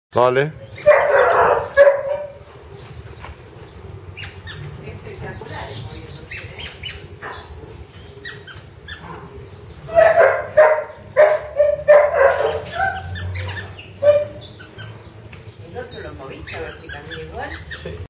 Vale. Espectacular el movimiento. El otro lo moviste a ver si camina igual. Sí.